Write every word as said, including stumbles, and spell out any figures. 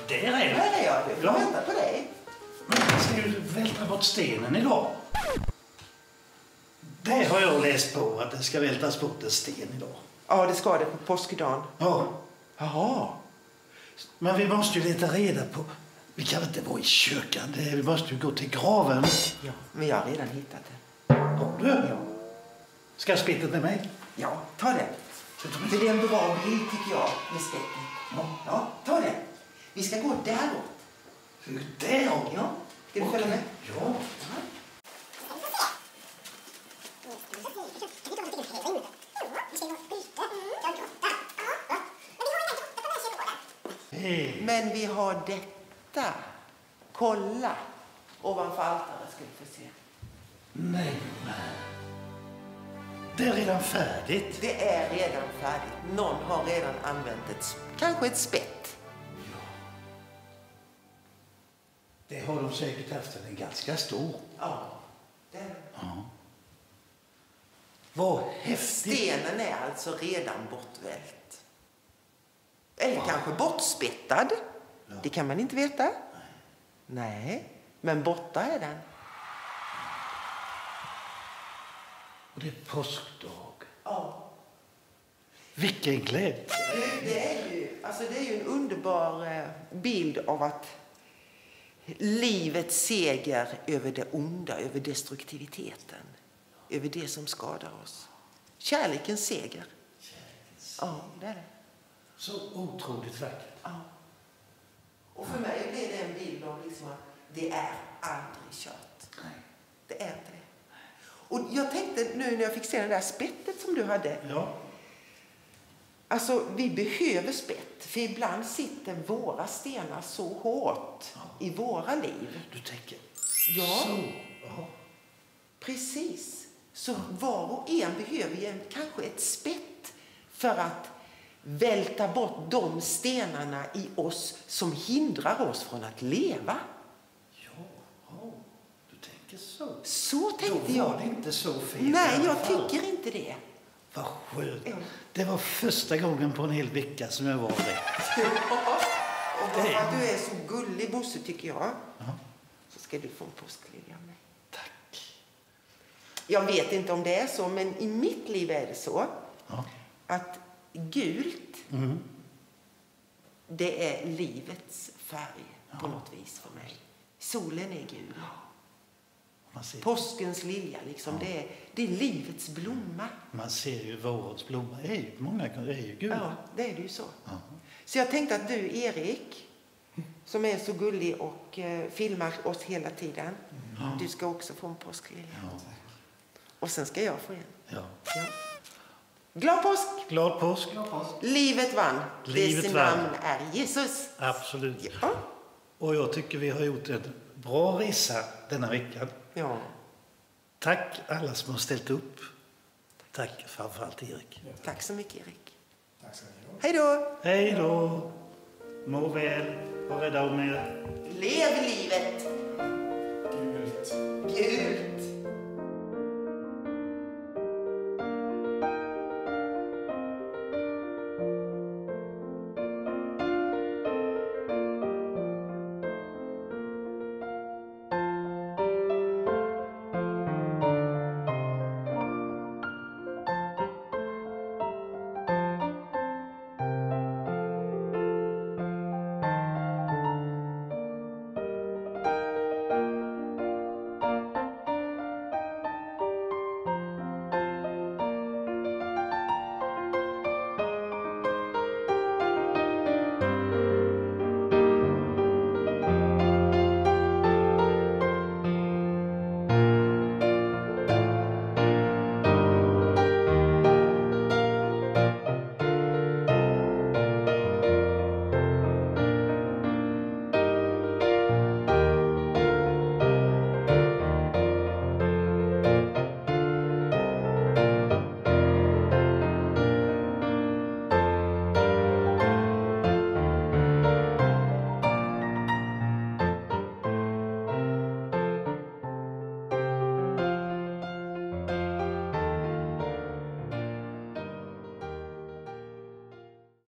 där är du. Här är jag. Du. Jag Ja. väntar på dig. Men jag ska ju vältra bort stenen idag. Det har jag läst på, att det ska vältas bort en sten idag. Ja, det ska det på påskdagen. Ja. Jaha. Men vi måste ju leta reda på... Vi kan inte vara i kyrkan. Det, vi måste ju gå till graven. Ja, men jag har redan hittat den. Har du? Ja. Ska jag spittet med mig? Ja, ta den. För det är en bra bild tycker jag med spetten. Ja, ja, ta den. Vi ska gå däråt. Däråt? Ja. Ska du följa med? Ja. Hej. Men vi har detta. Kolla. Ovanför altaret ska vi få se. Nej, men... Det är redan färdigt. Det är redan färdigt. Någon har redan använt ett, kanske ett spett. Ja. Det har de säkert haft, den är ganska stor. Ja, det är det. Ja. Vad häftigt. Stenen är alltså redan bortvält. Eller wow. Kanske bortspettad. Ja. Det kan man inte veta. Nej. Nej, men borta är den. Och det är påskdag. Ja. Vilken glädje. Det är ju, alltså det är ju en underbar bild av att livets seger över det onda, över destruktiviteten, över det som skadar oss. Kärlekens seger. Kärlekens. Ja, det är det. Så otroligt vackert. Ja. Och för mig blir det en bild av liksom att det är aldrig kört. Nej. Det är inte det. Och jag tänkte nu när jag fick se det där spettet som du hade. Ja. Alltså vi behöver spett. För ibland sitter våra stenar så hårt ja. I våra liv. Du tänker ja. Så. Ja. Precis. Så var och en behöver ju kanske ett spett för att välta bort de stenarna i oss som hindrar oss från att leva. Ja, oh, du tänker så. Så tänkte Då var jag. Det inte så fel. Nej, jag tycker inte det. Vad skönt. Ja. Det var första gången på en hel vecka som jag var rätt. Och för att du är så gullig, Bosse, tycker jag. Ja. Så ska du få en påsklilja av mig. Tack. Jag vet inte om det är så, men i mitt liv är det så. Ja. Att gult, Mm. det är livets färg Ja. på något vis för mig. Solen är gul. Man ser, Påskens lilja, liksom, Ja. det, är, det är livets blomma. man ser ju vårens blomma. Det är ju, många gånger är ju gula. Ja, det är det ju så. Ja. Så jag tänkte att du, Erik, som är så gullig och eh, filmar oss hela tiden, Ja. du ska också få en påsklilja. Ja. Och sen ska jag få en. Ja. Ja. Glad påsk! Glad påsk. Livet vann. Livet Dess vann. namn är Jesus. Absolut. Ja. Och jag tycker vi har gjort en bra resa denna veckan. Ja. Tack alla som har ställt upp. Tack framförallt Erik. Tack så mycket, Erik. Tack ska ni ha. Hej då! Hej då. Må väl. Var rädda om er. Lev livet! Gult. Gud!